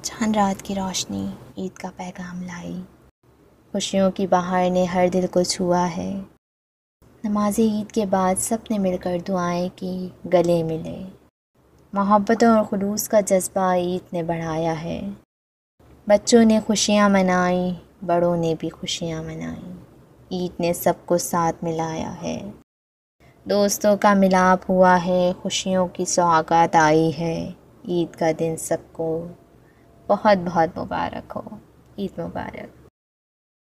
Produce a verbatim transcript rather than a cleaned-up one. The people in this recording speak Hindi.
चांद रात की रोशनी ईद का पैगाम लाई। खुशियों की बहार ने हर दिल को छुआ है। नमाज़े ईद के बाद सब ने मिलकर दुआएं की, गले मिले। मोहब्बतों और खुलूस का जज्बा ईद ने बढ़ाया है। बच्चों ने खुशियाँ मनाई, बड़ों ने भी खुशियाँ मनाई। ईद ने सबको साथ मिलाया है। दोस्तों का मिलाप हुआ है, खुशियों की सौगात आई है। ईद का दिन सबको बहुत बहुत मुबारक हो। ईद मुबारक।